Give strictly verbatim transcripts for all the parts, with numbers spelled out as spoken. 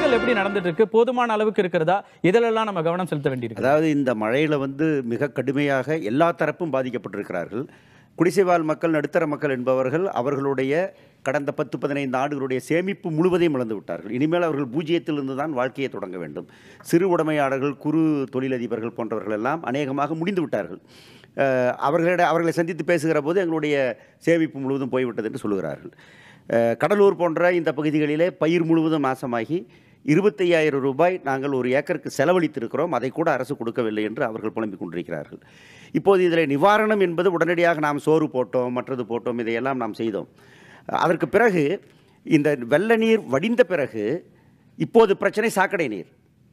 பணிகள் எப்படி நடந்துட்டு இருக்கு? போதுமான அளவுக்கு இருக்கிறதா? இதெல்லாம் நம்ம கவனம் செலுத்த வேண்டியிருக்கு. அதாவது இந்த மழையில் வந்து மிக கடுமையாக எல்லா தரப்பும் பாதிக்கப்பட்டிருக்கிறார்கள். குடிசைவாழ் மக்கள், நடுத்தர மக்கள் என்பவர்கள் அவர்களுடைய கடந்த பத்து பதினைந்து ஆண்டுகளுடைய சேமிப்பு முழுவதையும் இழந்து விட்டார்கள். இனிமேல் அவர்கள் பூஜ்ஜியத்திலிருந்து தான் வாழ்க்கையை தொடங்க வேண்டும். சிறு உடைமையாளர்கள், குறு தொழிலதிபர்கள் போன்றவர்கள் எல்லாம் அநேகமாக முடிந்து விட்டார்கள். அவர்களிட அவர்களை சந்தித்து பேசுகிற போது எங்களுடைய சேமிப்பு முழுவதும் போய்விட்டது என்று சொல்லுகிறார்கள். கடலூர் போன்ற இந்த பகுதிகளிலே பயிர் முழுவதும் நாசமாகி இருபத்தையாயிரம் ரூபாய் நாங்கள் ஒரு ஏக்கருக்கு செலவழித்திருக்கிறோம், அதை கூட அரசு கொடுக்கவில்லை என்று அவர்கள் புலம்பிக் கொண்டிருக்கிறார்கள். இப்போது இதில் நிவாரணம் என்பது உடனடியாக நாம் சோறு போட்டோம், மற்றது போட்டோம், இதையெல்லாம் நாம் செய்தோம். அதற்கு பிறகு இந்த வெள்ள நீர் வடிந்த பிறகு இப்போது பிரச்சனை சாக்கடை நீர்.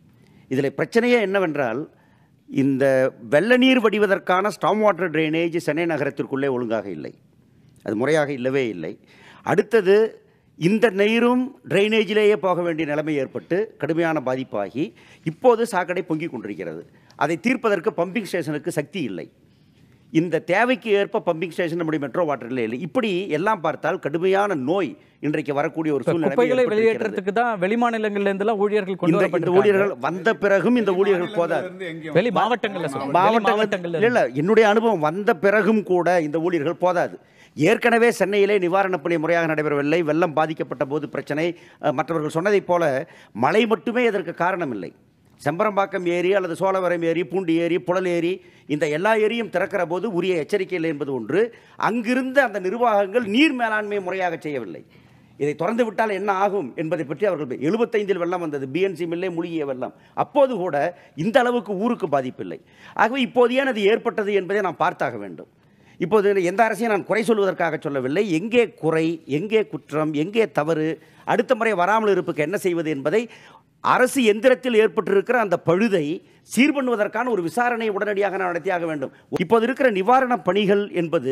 இதில் பிரச்சனையே என்னவென்றால், இந்த வெள்ள நீர் வடிவதற்கான ஸ்டாம் வாட்டர் ட்ரைனேஜ் சென்னை நகரத்திற்குள்ளே ஒழுங்காக இல்லை, அது முறையாக இல்லவே இல்லை. அடுத்தது இந்த நீரும் ட்ரைனேஜிலேயே போக வேண்டிய நிலைமை ஏற்பட்டு கடுமையான பாதிப்பாகி இப்போது சாக்கடை பொங்கிக் கொண்டிருக்கிறது. அதை தீர்ப்பதற்கு பம்பிங் ஸ்டேஷனுக்கு சக்தி இல்லை. இந்த தேவைக்கு ஏற்ப பம்பிங் ஸ்டேஷன் நம்முடைய மெட்ரோ வாட்டரில் இல்லை. இப்படி எல்லாம் பார்த்தால் கடுமையான நோய் இன்றைக்கு வரக்கூடிய ஒரு சூழ்நிலை. வெளியேற்றத்துக்கு தான் வெளிமாநிலங்கள்ல இருந்தெல்லாம் ஊழியர்கள் கொண்டு வரப்பட்ட ஊழியர்கள் வந்த பிறகும் இந்த ஊழியர்கள் போதாது. வெளி மாவட்டங்கள்ல மாவட்டங்கள் இல்லை, என்னுடைய அனுபவம் வந்த பிறகும் கூட இந்த ஊழியர்கள் போதாது. ஏற்கனவே சென்னையிலே நிவாரணப் பணி முறையாக நடைபெறவில்லை. வெள்ளம் பாதிக்கப்பட்ட போது பிரச்சனை. மற்றவர்கள் சொன்னதைப் போல மழை மட்டுமே இதற்கு காரணம் இல்லை. செம்பரம்பாக்கம் ஏரி அல்லது சோழவரம் ஏரி, பூண்டி ஏரி, புழல் ஏரி, இந்த எல்லா ஏரியும் திறக்கிற போது உரிய எச்சரிக்கை இல்லை என்பது ஒன்று. அங்கிருந்த அந்த நிர்வாகங்கள் நீர் மேலாண்மை முறையாக செய்யவில்லை. இதை திறந்து விட்டால் என்ன ஆகும் என்பதை பற்றி அவர்கள் எழுபத்தைந்தில் வெள்ளம் வந்தது, பிஎன்சி மில்லே மூழ்கிய வெள்ளம். அப்போது கூட இந்த அளவுக்கு ஊருக்கு பாதிப்பில்லை. ஆகவே இப்போது ஏன் அது ஏற்பட்டது என்பதை நாம் பார்த்தாக வேண்டும். இப்போது எந்த அரசையும் நான் குறை சொல்வதற்காக சொல்லவில்லை. எங்கே குறை, எங்கே குற்றம், எங்கே தவறு, அடுத்த முறை வராமல் இருப்புக்கு என்ன செய்வது என்பதை அரசு எந்திரத்தில் ஏற்பட்டிருக்கிற அந்த பழுதை சீர் பண்ணுவதற்கான ஒரு விசாரணை உடனடியாக நடத்தியாக வேண்டும். இப்போது இருக்கிற நிவாரணப் பணிகள் என்பது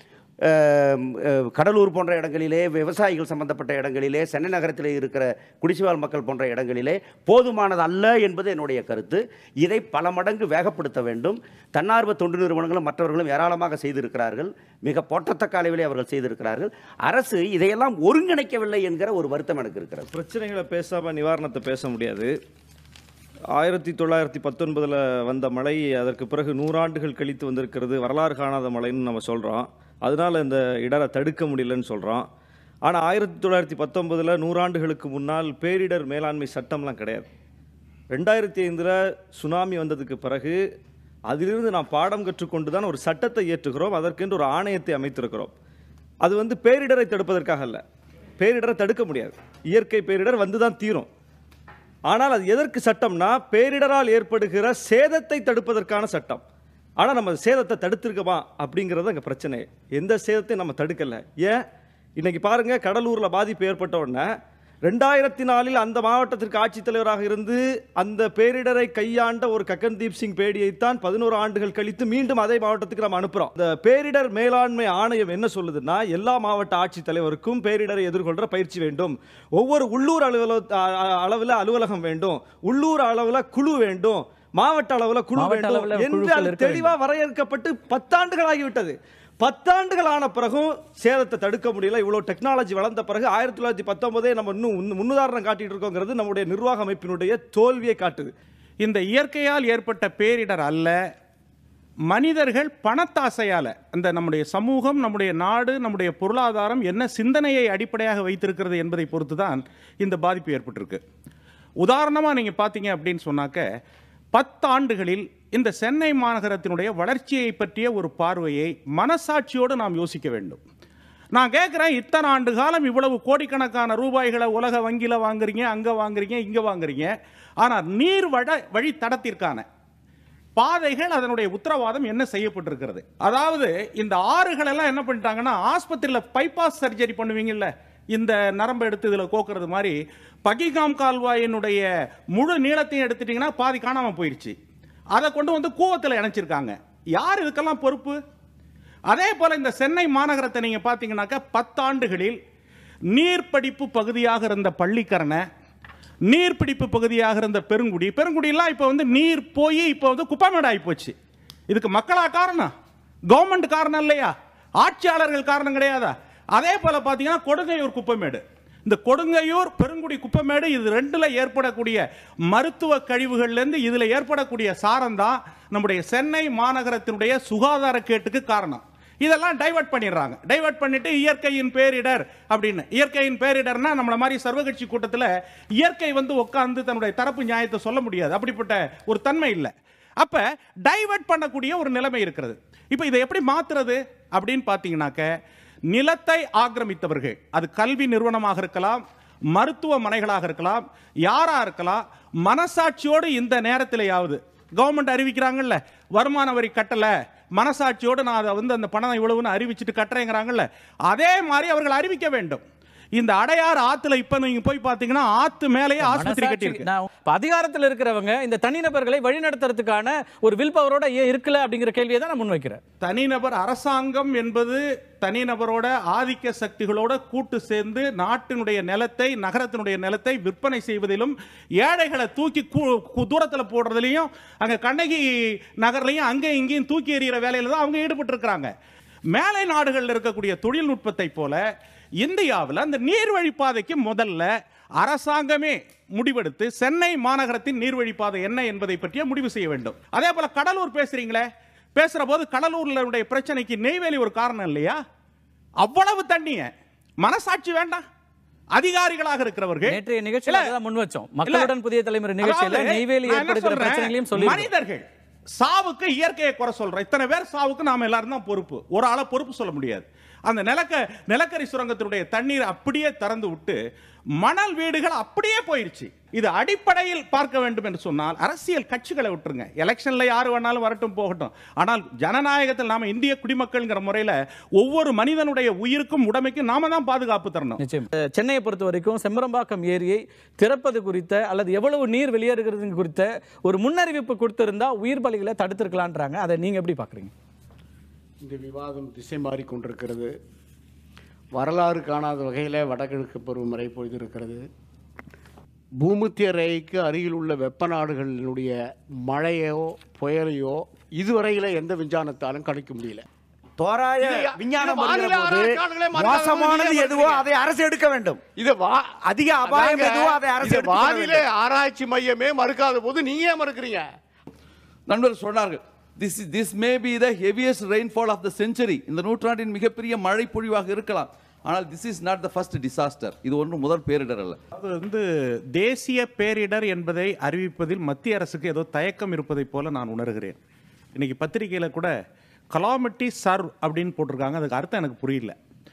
கடலூர் போன்ற இடங்களிலே, விவசாயிகள் சம்பந்தப்பட்ட இடங்களிலே, சென்னை நகரத்தில் இருக்கிற குடிசைவாழ் மக்கள் போன்ற இடங்களிலே போதுமானது அல்ல என்பது என்னுடைய கருத்து. இதை பல மடங்கு வேகப்படுத்த வேண்டும். தன்னார்வ தொண்டு நிறுவனங்களும் மற்றவர்களும் ஏராளமாக செய்திருக்கிறார்கள், மிக போற்றத்தக்க அளவிலே அவர்கள் செய்திருக்கிறார்கள். அரசு இதையெல்லாம் ஒருங்கிணைக்கவில்லை என்கிற ஒரு வருத்தம் எனக்கு இருக்கிறது. பிரச்சனைகளை பேசாமல் நிவாரணத்தை பேச முடியாது. ஆயிரத்தி தொள்ளாயிரத்தி பத்தொன்பதில் வந்த மழை அதற்கு பிறகு நூறாண்டுகள் கழித்து வந்திருக்கிறது. வரலாறு காணாத மழைன்னு நம்ம சொல்கிறோம். அதனால் இந்த இடரை தடுக்க முடியலன்னு சொல்கிறோம். ஆனால் ஆயிரத்தி தொள்ளாயிரத்தி பத்தொன்பதில் நூறாண்டுகளுக்கு முன்னால் பேரிடர் மேலாண்மை சட்டம்லாம் கிடையாது. ரெண்டாயிரத்தி ஐந்தில் சுனாமி வந்ததுக்கு பிறகு அதிலிருந்து நாம் பாடம் கற்றுக்கொண்டு தான் ஒரு சட்டத்தை ஏற்றுகிறோம், அதற்கென்று ஒரு ஆணையத்தை அமைத்திருக்கிறோம். அது வந்து பேரிடரை தடுப்பதற்காக அல்ல. பேரிடரை தடுக்க முடியாது, இயற்கை பேரிடர் வந்து தான் தீரும். ஆனால் அது எதற்கு சட்டம்னா, பேரிடரால் ஏற்படுகிற சேதத்தை தடுப்பதற்கான சட்டம். ஆனால் நம்ம சேதத்தை தடுத்திருக்கோமா அப்படிங்கிறது அங்கே பிரச்சனை. எந்த சேதத்தையும் நம்ம தடுக்கலை. ஏன் இன்னைக்கு பாருங்கள், கடலூரில் பாதிப்பு ஏற்பட்ட உடனே ரெண்டாயிரத்தி நாலில் அந்த மாவட்டத்திற்கு ஆட்சித்தலைவராக இருந்து அந்த பேரிடரை கையாண்ட ஒரு ககன்தீப் சிங் பேடியைத்தான் பதினோரு ஆண்டுகள் கழித்து மீண்டும் அதே மாவட்டத்துக்கு நம்ம அனுப்புகிறோம். இந்த பேரிடர் மேலாண்மை ஆணையம் என்ன சொல்லுதுன்னா, எல்லா மாவட்ட ஆட்சித்தலைவருக்கும் பேரிடரை எதிர்கொள்கிற பயிற்சி வேண்டும், ஒவ்வொரு உள்ளூர் அலுவலக அளவில் அலுவலகம் வேண்டும், உள்ளூர் அளவில் குழு வேண்டும், மாவட்ட அளவில் குழு வேண்டும் என்று அது தெளிவாக வரையறுக்கப்பட்டு பத்தாண்டுகள் ஆகிவிட்டது. பத்தாண்டுகள் ஆன பிறகும் சேதத்தை தடுக்க முடியல. இவ்வளோ டெக்னாலஜி வளர்ந்த பிறகு ஆயிரத்தி தொள்ளாயிரத்தி பத்தொன்பதே நம்ம இன்னும் முன்னுதாரணம் காட்டிட்டு இருக்கோங்கிறது நம்முடைய நிர்வாக அமைப்பினுடைய தோல்வியை காட்டுது. இந்த இயற்கையால் ஏற்பட்ட பேரிடர் அல்ல, மனிதர்கள் பணத்தாசையால், அந்த நம்முடைய சமூகம், நம்முடைய நாடு, நம்முடைய பொருளாதாரம் என்ன சிந்தனையை அடிப்படையாக வைத்திருக்கிறது என்பதை பொறுத்து தான் இந்த பாதிப்பு ஏற்பட்டிருக்கு. உதாரணமாக நீங்கள் பார்த்தீங்க அப்படின்னு சொன்னாக்க, பத்தாண்டுகளில் இந்த சென்னை மாநகரத்தினுடைய வளர்ச்சியை பற்றிய ஒரு பார்வையை மனசாட்சியோடு நாம் யோசிக்க வேண்டும். நான் கேட்குறேன், இத்தனை ஆண்டு காலம் இவ்வளவு கோடிக்கணக்கான ரூபாய்களை உலக வங்கியில் வாங்குறீங்க, அங்கே வாங்குறீங்க, இங்கே வாங்குறீங்க. ஆனால் நீர் வட வழி தடத்திற்கான பாதைகள், அதனுடைய உத்தரவாதம் என்ன செய்யப்பட்டிருக்கிறது? அதாவது இந்த ஆறுகள் எல்லாம் என்ன பண்ணிட்டாங்கன்னா, ஆஸ்பத்திரியில் பைபாஸ் சர்ஜரி பண்ணுவீங்கல்ல, இந்த நரம்பு எடுத்து இதில் கோக்குறது மாதிரி பகிகாம் கால்வாயினுடைய முழு நீளத்தையும் எடுத்துட்டீங்கன்னா பாதி காணாமல் போயிடுச்சு. அதை கொண்டு வந்து கூவத்தில் இணைச்சிருக்காங்க. யார் இதுக்கெல்லாம் பொறுப்பு? அதே போல இந்த சென்னை மாநகரத்தை நீங்க பார்த்தீங்கன்னாக்க, பத்தாண்டுகளில் நீர்பிடிப்பு பகுதியாக இருந்த பள்ளிக்கரணை, நீர்பிடிப்பு பகுதியாக இருந்த பெருங்குடி, பெருங்குடியெல்லாம் இப்போ வந்து நீர் போய் இப்போ வந்து குப்பைமேடு ஆகி போச்சு. இதுக்கு மக்களா காரணம்? கவர்மெண்ட் காரணம் இல்லையா? ஆட்சியாளர்கள் காரணம் கிடையாதா? அதே போல பார்த்தீங்கன்னா கொடுங்கையூர் குப்பைமேடு, இந்த கொடுங்கையூர் பெருங்குடி குப்பமேடு இது ரெண்டுல ஏற்படக்கூடிய மருத்துவ கழிவுகள்லேருந்து இதில் ஏற்படக்கூடிய சாரம் தான் நம்முடைய சென்னை மாநகரத்தினுடைய சுகாதார கேட்டுக்கு காரணம். இதெல்லாம் டைவர்ட் பண்ணிடுறாங்க. டைவர்ட் பண்ணிட்டு இயற்கையின் பேரிடர் அப்படின்னு. இயற்கையின் பேரிடர்னா நம்மள மாதிரி சர்வகட்சி கூட்டத்தில் இயற்கை வந்து உட்கார்ந்து தன்னுடைய தரப்பு நியாயத்தை சொல்ல முடியாது. அப்படிப்பட்ட ஒரு தன்மை இல்லை. அப்ப டைவர்ட் பண்ணக்கூடிய ஒரு நிலைமை இருக்கிறது. இப்போ இதை எப்படி மாத்துறது அப்படின்னு பார்த்தீங்கன்னாக்க, நிலத்தை ஆக்கிரமித்தவர்கள், அது கல்வி நிறுவனமாக இருக்கலாம், மருத்துவமனைகளாக இருக்கலாம், யாரா இருக்கலாம், மனசாட்சியோடு இந்த நேரத்திலேயாவது கவர்மெண்ட் அறிவிக்கிறாங்கல்ல வருமான வரி கட்டல, மனசாட்சியோடு நான் அதை வந்து அந்த பணம் இவ்வளவுன்னு அறிவிச்சுட்டு கட்டுறேங்கிறாங்கல்ல, அதே மாதிரி அவர்கள் அறிவிக்க வேண்டும். இந்த அடையாறு ஆத்துல இப்ப நீங்க போய் பாத்தீங்கன்னா ஆத்து மேலேயே ஆஸ்பத்திரி கட்டி இருக்கு. அதிகாரத்தில் இருக்கிறவங்க இந்த தனிநபர்களை வழிநடத்துறதுக்கான ஒரு வில் பவரோட ஏன் இருக்கல அப்படிங்கிற கேள்வியை தான் நான் முன்வைக்கிறேன். தனிநபர் அரசாங்கம் என்பது தனிநபரோட ஆதிக்க சக்திகளோட கூட்டு சேர்ந்து நாட்டினுடைய நிலத்தை, நகரத்தினுடைய நிலத்தை விற்பனை செய்வதிலும், ஏழைகளை தூக்கி தூரத்தில் போடுறதுலையும், அங்க கண்ணகி நகர்லையும் அங்கே இங்கேயும் தூக்கி எறிகிற வேலையில தான் அவங்க ஈடுபட்டு இருக்கிறாங்க. மேலை நாடுகளில் இருக்கக்கூடிய தொழில்நுட்பத்தை போல இந்தியாவில் அந்த நீர்வழிப்பாதைக்கு முதல்ல அரசாங்கமே முடிவெடுத்து சென்னை மாநகரத்தின் நீர்வழிப்பாதை என்ன என்பதை பற்றிய முடிவு செய்ய வேண்டும். அதே போல கடலூர் பேசுறீங்களே, பேசுற போது கடலூர்ல பிரச்சனைக்கு நெய்வேலி ஒரு காரணம் இல்லையா? அவ்வளவு தண்ணிய மனசாட்சி வேண்டாம். அதிகாரிகளாக இருக்கிறவர்கள் நேற்றைய நிகழ்ச்சியில முன் வச்சோம். மக்களுடன் புதிய தலைமுறை நிகழ்ச்சியில நெய்வேலி ஏற்படுகிற பிரச்சனைகளையும் சொல்லி மனிதர்கள் சாவுக்கு இயற்கையை குறை சொல்ற இத்தனை பேர் சாவுக்கு நாம எல்லாரும் தான் பொறுப்பு. ஒரு ஆளை பொறுப்பு சொல்ல முடியாது. அந்த நிலக்க நிலக்கரி சுரங்கத்தினுடைய தண்ணீர் அப்படியே திறந்து விட்டு மணல் வீடுகள் அப்படியே போயிருச்சு. இது அடிப்படையில் பார்க்க வேண்டும் என்று சொன்னால் அரசியல் கட்சிகளை விட்டுருங்க. எலெக்ஷன்ல யாரு வேணாலும் வரட்டும் போகட்டும். ஆனால் ஜனநாயகத்தில் நாம இந்திய குடிமக்கள்ங்கிற முறையில் ஒவ்வொரு மனிதனுடைய உயிருக்கும் உடைமைக்கும் நாம தான் பாதுகாப்பு தரணும். நிச்சயம். சென்னையை பொறுத்த வரைக்கும் செம்பரம்பாக்கம் ஏரியை திறப்பது குறித்த அல்லது எவ்வளவு நீர் வெளியேறுகிறது குறித்த ஒரு முன்னறிவிப்பு கொடுத்திருந்தா உயிர் பலிகளை தடுத்திருக்கலான்றாங்க. அதை நீங்க எப்படி பாக்குறீங்க? இந்த விவாதம் திசை மாறிக்கொண்டிருக்கிறது. வரலாறு காணாத வகையில் வடகிழக்கு பருவமழை பொழுதிருக்கிறது. பூமத்திய ரேகைக்கு அருகில் உள்ள வெப்ப நாடுகளினுடைய மழையோ புயலையோ இதுவரையில் எந்த விஞ்ஞானத்தாலும் கணிக்க முடியல. தோராய விஞ்ஞானம் மோசமானது எதுவோ அதை அரசு எடுக்க வேண்டும். இது அதிக அபாயம் எதுவோ அதை அரசு. வானிலை ஆராய்ச்சி மையமே மறுக்காத போது நீங்க ஏன் மறுக்கிறீங்க? நண்பர் சொன்னார்கள், This is, this may be the heaviest rainfall of the century. இந்த நூற்றாண்டின் மிகப்பெரிய மழை பொழிவாக இருக்கலாம். ஆனால் this is not the first disaster. இது ஒன்று முதல் பேரிடர் அல்ல. அது வந்து தேசிய பேரிடர் என்பதை அறிவிப்பதில் மத்திய அரசுக்கு ஏதோ தயக்கம் இருப்பதை போல நான் உணர்கிறேன். இன்னைக்கு பத்திரிகையில் கூட கலாமிட்டி சர்வ் அப்படின்னு போட்டிருக்காங்க. அதுக்கு அர்த்தம் எனக்கு புரியல.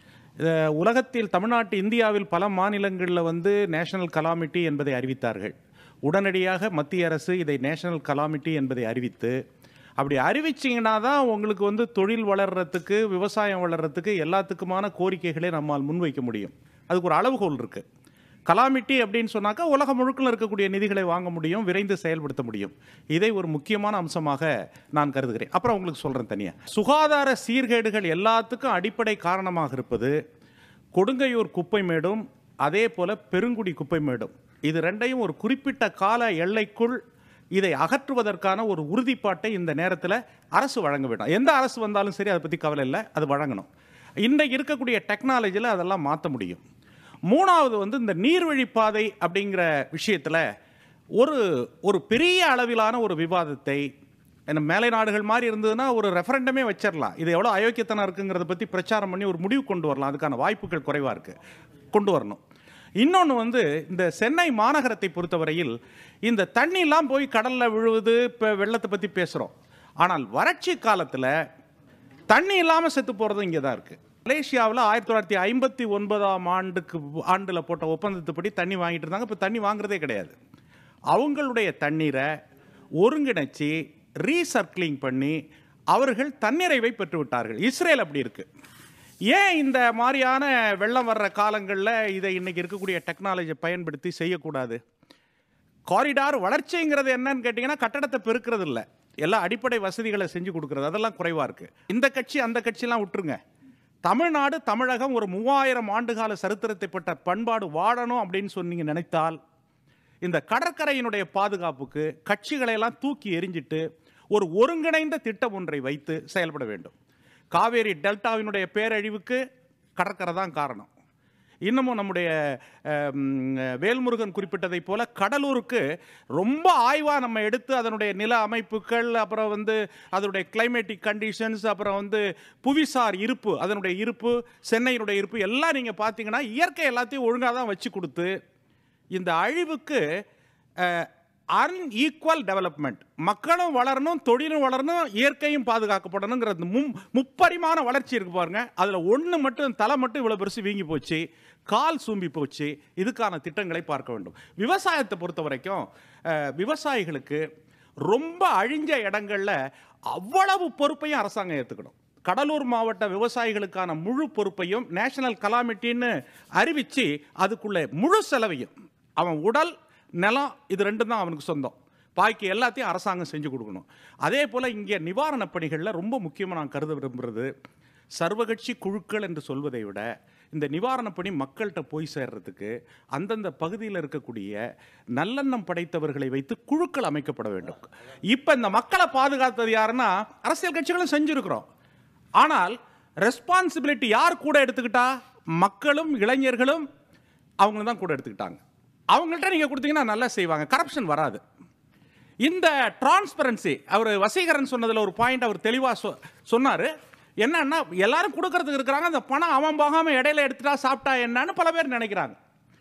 உலகத்தில் தமிழ்நாட்டு இந்தியாவில் பல மாநிலங்களில் வந்து நேஷனல் கலாமிட்டி என்பதை அறிவித்தார்கள். உடனடியாக மத்திய அரசு இதை நேஷனல் கலாமிட்டி என்பதை அறிவித்து, அப்படி அறிவிச்சிங்கன்னா தான் உங்களுக்கு வந்து தொழில் வளர்கிறதுக்கு, விவசாயம் வளர்கிறதுக்கு எல்லாத்துக்குமான கோரிக்கைகளை நம்மால் முன்வைக்க முடியும். அதுக்கு ஒரு அளவுகோல் இருக்குது. கலாமிட்டி அப்படின்னு சொன்னாக்கா உலகம் முழுக்கில் இருக்கக்கூடிய நிதிகளை வாங்க முடியும், விரைந்து செயல்படுத்த முடியும். இதை ஒரு முக்கியமான அம்சமாக நான் கருதுகிறேன். அப்புறம் உங்களுக்கு சொல்கிறேன் தனியாக. சுகாதார சீர்கேடுகள் எல்லாத்துக்கும் அடிப்படை காரணமாக இருப்பது கொடுங்கையூர் குப்பை மேடும் அதே போல் பெருங்குடி குப்பை மேடும். இது ரெண்டையும் ஒரு குறிப்பிட்ட கால எல்லைக்குள் இதை அகற்றுவதற்கான ஒரு உறுதிப்பாட்டை இந்த நேரத்தில் அரசு வழங்க வேண்டும். எந்த அரசு வந்தாலும் சரி, அதை பற்றி கவலை இல்லை, அது வழங்கணும். இன்றைக்கு இருக்கக்கூடிய டெக்னாலஜியில் அதெல்லாம் மாற்ற முடியும். மூணாவது வந்து இந்த நீர்வழிப்பாதை அப்படிங்கிற விஷயத்தில் ஒரு ஒரு பெரிய அளவிலான ஒரு விவாதத்தை, என்ன மேலை நாடுகள் மாதிரி இருந்ததுன்னா ஒரு ரெஃபரண்டமே வச்சிடலாம். இது எவ்வளோ அயோக்கியத்தனம் இருக்குங்கிறத பற்றி பிரச்சாரம் பண்ணி ஒரு முடிவு கொண்டு வரலாம். அதுக்கான வாய்ப்புகள் குறைவாக இருக்குது, கொண்டு வரணும். இன்னொன்று வந்து இந்த சென்னை மாநகரத்தை பொறுத்தவரையில் இந்த தண்ணிலாம் போய் கடலில் விழுவுது. இப்போ வெள்ளத்தை பற்றி பேசுகிறோம். ஆனால் வறட்சி காலத்தில் தண்ணி இல்லாமல் செத்து போகிறது இங்கே தான் இருக்குது. மலேசியாவில் ஆயிரத்தி தொள்ளாயிரத்தி ஐம்பத்தி ஒன்பதாம் ஆண்டுக்கு ஆண்டில் போட்ட ஒப்பந்தத்துப்படி தண்ணி வாங்கிட்டு இருந்தாங்க. இப்போ தண்ணி வாங்குறதே கிடையாது. அவங்களுடைய தண்ணீரை ஒருங்கிணைச்சி ரீசர்க்கிளிங் பண்ணி அவர்கள் தன்னிறைவை பெற்று விட்டார்கள். இஸ்ரேல் அப்படி இருக்குது. ஏன் இந்த மாதிரியான வெள்ளம் வர்ற காலங்களில் இதை இன்னைக்கு இருக்கக்கூடிய டெக்னாலஜியை பயன்படுத்தி செய்யக்கூடாது? காரிடார் வளர்ச்சிங்கிறது என்னன்னு கேட்டிங்கன்னா கட்டடத்தை பெருக்கிறது இல்லை, எல்லா அடிப்படை வசதிகளை செஞ்சு கொடுக்குறது. அதெல்லாம் குறைவாக இருக்குது. இந்த கட்சி அந்த கட்சியெல்லாம் விட்டுருங்க. தமிழ்நாடு, தமிழகம் ஒரு மூவாயிரம் ஆண்டுகால சரித்திரத்தை பட்ட பண்பாடு வாழணும் அப்படின்னு சொன்னீங்க நினைத்தால் இந்த கடற்கரையினுடைய பாதுகாப்புக்கு கட்சிகளையெல்லாம் தூக்கி எறிஞ்சிட்டு ஒரு ஒருங்கிணைந்த திட்டம் ஒன்றை வைத்து செயல்பட வேண்டும். காவேரி டெல்டாவினுடைய பேரழிவுக்கு கடற்கரை தான் காரணம். இன்னமும் நம்முடைய வேல்முருகன் குறிப்பிட்டதைப் போல கடலூருக்கு ரொம்ப ஆய்வாக நம்ம எடுத்து அதனுடைய நில அமைப்புகள், அப்புறம் வந்து அதனுடைய கிளைமேட்டிக் கண்டிஷன்ஸ், அப்புறம் வந்து புவிசார் இருப்பு, அதனுடைய இருப்பு, சென்னையினுடைய இருப்பு எல்லாம் நீங்கள் பார்த்தீங்கன்னா இயற்கை எல்லாத்தையும் ஒழுங்காக தான் வச்சு கொடுத்து இந்த அழிவுக்கு அன்ஈக்குவல் டெவலப்மெண்ட், மக்களும் வளரணும், தொழிலும் வளரணும், இயற்கையும் பாதுகாக்கப்படணுங்கிறது மும் முப்பரிமாண வளர்ச்சி இருக்கு பாருங்க. அதில் ஒன்று மட்டும் தலை மட்டும் இவ்வளோ பெருசு வீங்கி போச்சு, கால் சூம்பி போச்சு. இதுக்கான திட்டங்களை பார்க்க வேண்டும். விவசாயத்தை பொறுத்த வரைக்கும் விவசாயிகளுக்கு ரொம்ப அழிஞ்ச இடங்களில் அவ்வளவு பொறுப்பையும் அரசாங்கம் ஏற்றுக்கணும். கடலூர் மாவட்ட விவசாயிகளுக்கான முழு பொறுப்பையும் நேஷனல் கலாமிட்டின்னு அறிவித்து அதுக்குள்ளே முழு செலவையும், அவன் உடல் நிலம் இது ரெண்டும் தான் அவனுக்கு சொந்தம், பாக்கி எல்லாத்தையும் அரசாங்கம் செஞ்சு கொடுக்கணும். அதே போல் இங்கே நிவாரணப் பணிகளில் ரொம்ப முக்கியமாக நான் கருத விரும்புகிறது, சர்வகட்சி குழுக்கள் என்று சொல்வதை விட இந்த நிவாரணப் பணி மக்கள்கிட்ட போய் சேர்றதுக்கு அந்தந்த பகுதியில் இருக்கக்கூடிய நல்லெண்ணம் படைத்தவர்களை வைத்து குழுக்கள் அமைக்கப்பட வேண்டும். இப்போ இந்த மக்களை பாதுகாத்தது யாருன்னா அரசியல் கட்சிகளும் செஞ்சுருக்கிறோம். ஆனால் ரெஸ்பான்சிபிலிட்டி யார் கூட எடுத்துக்கிட்டா? மக்களும் இளைஞர்களும் அவங்க தான் கூட எடுத்துக்கிட்டாங்க. அவங்கள்ட்ட நீங்கள் கொடுத்தீங்கன்னா நல்லா செய்வாங்க, கரப்ஷன் வராது. இந்த டிரான்ஸ்பரன்சி, அவர் வசீகரன் சொன்னதில் ஒரு பாயிண்ட் அவர் தெளிவாக சொ சொன்னார் என்னன்னா, எல்லாரும் கொடுக்கறதுக்கு இருக்கிறாங்க, அந்த பணம் அவன் போகாமல் இடையில எடுத்துட்டா சாப்பிட்டா என்னன்னு பல பேர் நினைக்கிறாங்க.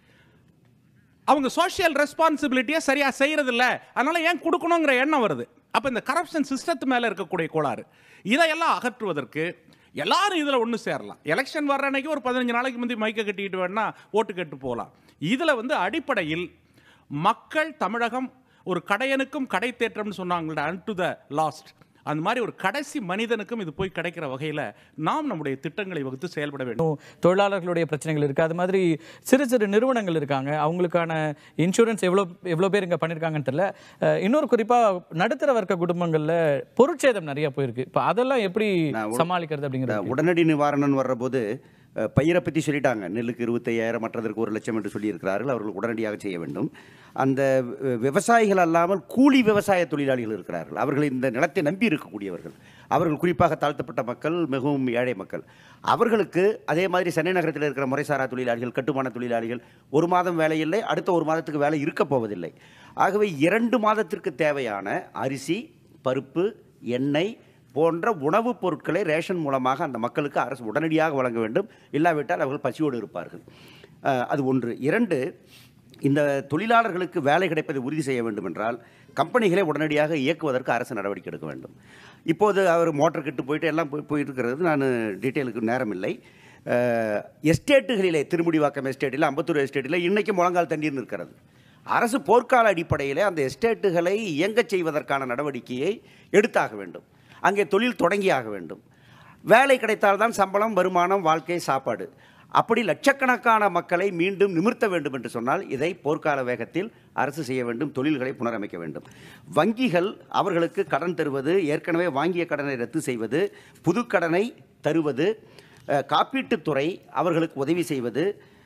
அவங்க சோஷியல் ரெஸ்பான்சிபிலிட்டியை சரியாக செய்யறதில்ல, அதனால ஏன் கொடுக்கணுங்கிற எண்ணம் வருது. அப்போ இந்த கரப்ஷன் சிஸ்டத்து மேலே இருக்கக்கூடிய கோளாறு, இதையெல்லாம் அகற்றுவதற்கு எல்லாரும் இதில் ஒன்று சேரலாம். எலெக்ஷன் வர்ற அன்னைக்கு ஒரு பதினஞ்சு நாளைக்கு முந்தி மைக்கை கட்டிக்கிட்டு வேணா ஓட்டு கேட்டு போகலாம். இதில் வந்து அடிப்படையில் மக்கள், தமிழகம் ஒரு கடையனுக்கும் கடை தேற்றம்னு சொன்னாங்களே, அன் டு த லாஸ்ட், அந்த மாதிரி ஒரு கடைசி மனிதனுக்கும் இது போய் கிடைக்கிற வகையில் நாம் நம்முடைய திட்டங்களை வகுத்து செயல்பட வேண்டும். தொழிலாளர்களுடைய பிரச்சனைகள் இருக்குது, அது மாதிரி சிறு சிறு நிறுவனங்கள் இருக்காங்க, அவங்களுக்கான இன்சூரன்ஸ் எவ்வளோ எவ்வளோ பேர் இங்கே பண்ணியிருக்காங்கன்னு தெரியல. இன்னொரு குறிப்பாக நடுத்தர வர்க்க குடும்பங்களில் பொருட்சேதம் நிறைய போயிருக்கு. இப்போ அதெல்லாம் எப்படி சமாளிக்கிறது அப்படிங்கிறது? உடனடி நிவாரணம் வர்றபோது பயிரை பற்றி சொல்லிட்டாங்க, நெல்லுக்கு இருபத்தையாயிரம், மற்றதற்கு ஒரு லட்சம் என்று சொல்லியிருக்கிறார்கள். அவர்கள் உடனடியாக செய்ய வேண்டும். அந்த விவசாயிகள் அல்லாமல் கூலி விவசாய தொழிலாளிகள் இருக்கிறார்கள், அவர்கள் இந்த நிலத்தை நம்பி இருக்கக்கூடியவர்கள், அவர்கள் குறிப்பாக தாழ்த்தப்பட்ட மக்கள், மிகவும் ஏழை மக்கள். அவர்களுக்கு அதே மாதிரி சென்னை நகரத்தில் இருக்கிற முறைசாரா தொழிலாளிகள், கட்டுமான தொழிலாளிகள் ஒரு மாதம் வேலை இல்லை, அடுத்த ஒரு மாதத்துக்கு வேலை இருக்க போவதில்லை. ஆகவே இரண்டு மாதத்திற்கு தேவையான அரிசி, பருப்பு, எண்ணெய் போன்ற உணவுப் பொருட்களை ரேஷன் மூலமாக அந்த மக்களுக்கு அரசு உடனடியாக வழங்க வேண்டும். இல்லாவிட்டால் அவர்கள் பசியோடு இருப்பார்கள். அது ஒன்று. இரண்டு, இந்த தொழிலாளர்களுக்கு வேலை கிடைப்பதை உறுதி செய்ய வேண்டும் என்றால் கம்பெனிகளை உடனடியாக இயக்குவதற்கு அரசு நடவடிக்கை எடுக்க வேண்டும். இப்போது அவர் மோட்டர் கிட்டு போயிட்டு எல்லாம் போய் போயிட்டுருக்கிறது, நான் டீட்டெயிலுக்கு நேரம் இல்லை. எஸ்டேட்டுகளிலே, திருமுடிவாக்கம் எஸ்டேட்டில், அம்பத்தூர் எஸ்டேட்டில் இன்றைக்கும் முழங்கால் தண்ணீர் இருக்கிறது. அரசு போர்க்கால அடிப்படையில் அந்த எஸ்டேட்டுகளை இயங்கச் செய்வதற்கான நடவடிக்கையை எடுத்தாக வேண்டும். அங்கே தொழில் தொடங்கியாக வேண்டும். வேலை கிடைத்தால்தான் சம்பளம், வருமானம், வாழ்க்கை, சாப்பாடு. அப்படி லட்சக்கணக்கான மக்களை மீண்டும் நிமிர்த்த வேண்டும் என்று சொன்னால் இதை போர்க்கால வேகத்தில் அரசு செய்ய வேண்டும். தொழில்களை புனரமைக்க வேண்டும். வங்கிகள் அவர்களுக்கு கடன் தருவது, ஏற்கனவே வாங்கிய கடனை ரத்து செய்வது, புது கடனை தருவது, காப்பீட்டுத்துறை அவர்களுக்கு உதவி செய்வது,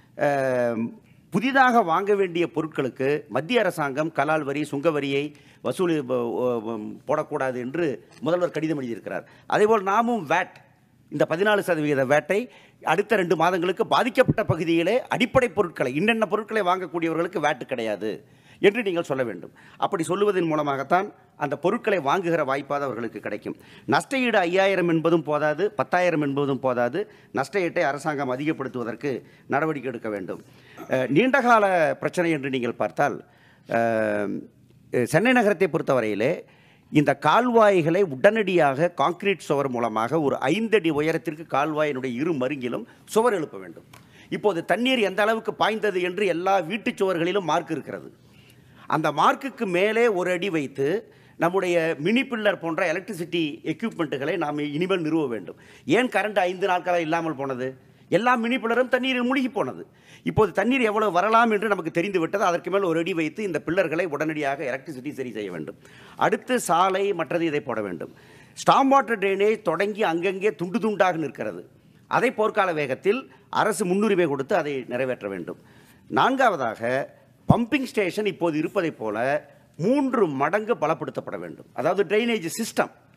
புதிதாக வாங்க வேண்டிய பொருட்களுக்கு மத்திய அரசாங்கம் கலால் வரி, சுங்க வரியை வசூல் போடக்கூடாது என்று முதல்வர் கடிதம் எழுதியிருக்கிறார். அதேபோல் நாமும் வேட், இந்த பதினாலு சதவீத வேட்டை அடுத்த ரெண்டு மாதங்களுக்கு பாதிக்கப்பட்ட பகுதியிலே அடிப்படை பொருட்களை, இன்னென்ன பொருட்களை வாங்கக்கூடியவர்களுக்கு வேட்டு கிடையாது என்று நீங்கள் சொல்ல வேண்டும். அப்படி சொல்லுவதன் மூலமாகத்தான் அந்த பொருட்களை வாங்குகிற வாய்ப்பாக அவர்களுக்கு கிடைக்கும். நஷ்டஈடு ஐயாயிரம் என்பதும் போதாது, பத்தாயிரம் என்பதும் போதாது. நஷ்டஈட்டை அரசாங்கம் அதிகப்படுத்துவதற்கு நடவடிக்கை எடுக்க வேண்டும். நீண்டகால பிரச்சனை என்று நீங்கள் பார்த்தால், சென்னை நகரத்தை பொறுத்தவரையிலே இந்த கால்வாய்களை உடனடியாக கான்கிரீட் சுவர் மூலமாக ஒரு ஐந்தடி உயரத்திற்கு கால்வாயினுடைய இரு மருங்கிலும் சுவர் எழுப்ப வேண்டும். இப்போது தண்ணீர் எந்த அளவுக்கு பாய்ந்தது என்று எல்லா வீட்டு சுவர்களிலும் மார்க் இருக்கிறது. அந்த மார்க்குக்கு மேலே ஒரு அடி வைத்து நம்முடைய மினி பில்லர் போன்ற எலக்ட்ரிசிட்டி எக்யூப்மெண்ட்டுகளை நாம் இனிமேல் நிறுவ வேண்டும். ஏன் கரண்ட் ஐந்து நாட்களாக இல்லாமல் போனது? எல்லா மினி பில்லரும் தண்ணீரில் மூழ்கி போனது. இப்போது தண்ணீர் எவ்வளவு வரலாம் என்று நமக்கு தெரிந்து விட்டது. அதற்கு மேல் ஒரு அடி வைத்து இந்த பில்லர்களை உடனடியாக எலக்ட்ரிசிட்டி சரி செய்ய வேண்டும். அடுத்து சாலை, மற்றது இதை போட வேண்டும். ஸ்டாம் வாட்டர் ட்ரைனேஜ் தொடங்கி அங்கங்கே துண்டு துண்டாக நிற்கிறது. அதை போர்க்கால வேகத்தில் அரசு முன்னுரிமை கொடுத்து அதை நிறைவேற்ற வேண்டும். நான்காவதாக பம்பிங் ஸ்டேஷன் இப்போது இருப்பதைப் போல மூன்று மடங்கு பலப்படுத்தப்பட வேண்டும். அதாவது ட்ரைனேஜ் சிஸ்டம்,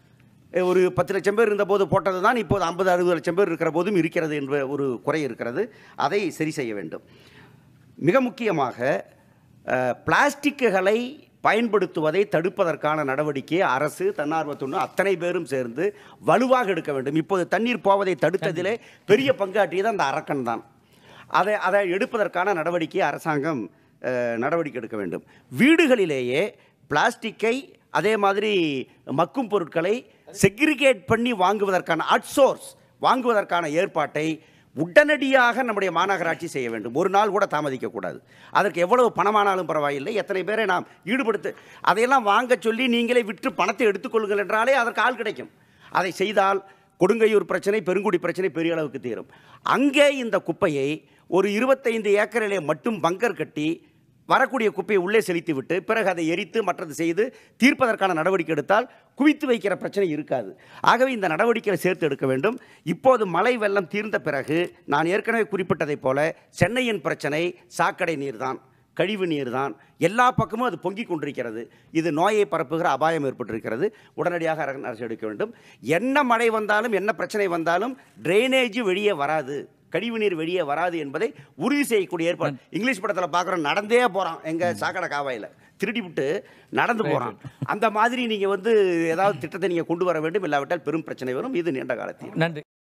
ஒரு பத்து லட்சம் பேர் இருந்தபோது போட்டது தான் இப்போது ஐம்பது அறுபது லட்சம் பேர் இருக்கிற போதும் இருக்கிறது என்ற ஒரு குறை இருக்கிறது. அதை சரி செய்ய வேண்டும். மிக முக்கியமாக பிளாஸ்டிக்குகளை பயன்படுத்துவதை தடுப்பதற்கான நடவடிக்கையை அரசு, தன்னார்வ தொண்டு அத்தனை பேரும் சேர்ந்து வலுவாக எடுக்க வேண்டும். இப்போது தண்ணீர் போவதை தடுத்ததிலே பெரிய பங்காற்றியது அந்த அரக்கன் தான். அதை அதை எடுப்பதற்கான நடவடிக்கையை அரசாங்கம் நடவடிக்கை எடுக்க வேண்டும். வீடுகளிலேயே பிளாஸ்டிக்கை அதே மாதிரி மக்கும் பொருட்களை செக்ரிகேட் பண்ணி வாங்குவதற்கான அவுட்சோர்ஸ் வாங்குவதற்கான ஏற்பாட்டை உடனடியாக நம்முடைய மாநகராட்சி செய்ய வேண்டும். ஒரு நாள் கூட தாமதிக்கக்கூடாது. அதற்கு எவ்வளவு பணமானாலும் பரவாயில்லை, எத்தனை பேரை நாம் ஈடுபடுத்த அதையெல்லாம் வாங்க சொல்லி நீங்களே விற்று பணத்தை எடுத்துக்கொள்ளுங்கள் என்றாலே அதற்கு ஆள் கிடைக்கும். அதை செய்தால் கொடுங்கையூர் பிரச்சனை, பெருங்குடி பிரச்சனை பெரிய அளவுக்கு தீரும். அங்கே இந்த குப்பையை ஒரு இருபத்தைந்து ஏக்கரிலே மட்டும் பங்கர் கட்டி வரக்கூடிய குப்பையை உள்ளே செலுத்தி விட்டு பிறகு அதை எரித்து மற்றது செய்து தீர்ப்பதற்கான நடவடிக்கை எடுத்தால் குவித்து வைக்கிற பிரச்சனை இருக்காது. ஆகவே இந்த நடவடிக்கையை சேர்த்து எடுக்க வேண்டும். இப்போது மழை வெள்ளம் தீர்ந்த பிறகு நான் ஏற்கனவே குறிப்பிட்டதைப் போல சென்னையின் பிரச்சனை சாக்கடை நீர் தான், கழிவு நீர் தான். எல்லா பக்கமும் அது பொங்கிக் கொண்டிருக்கிறது. இது நோயை பரப்புகிற அபாயம் ஏற்பட்டிருக்கிறது. உடனடியாக அரசு எடுக்க வேண்டும். என்ன மழை வந்தாலும் என்ன பிரச்சனை வந்தாலும் ட்ரைனேஜ் வெளியே வராது, கழிவு நீர் வெளியே வராது என்பதை உறுதி செய்யக்கூடிய ஏற்பாடு. இங்கிலீஷ் படத்தில் பார்க்குறோம், நடந்தே போகிறான் எங்கள் சாக்கடை காவாயில், திருடி விட்டு நடந்து போகிறான். அந்த மாதிரி நீங்கள் வந்து ஏதாவது திட்டத்தை நீங்கள் கொண்டு வர வேண்டும். இல்லாவிட்டால் பெரும் பிரச்சனை வரும். இது நீண்ட காலத்தில். நன்றி.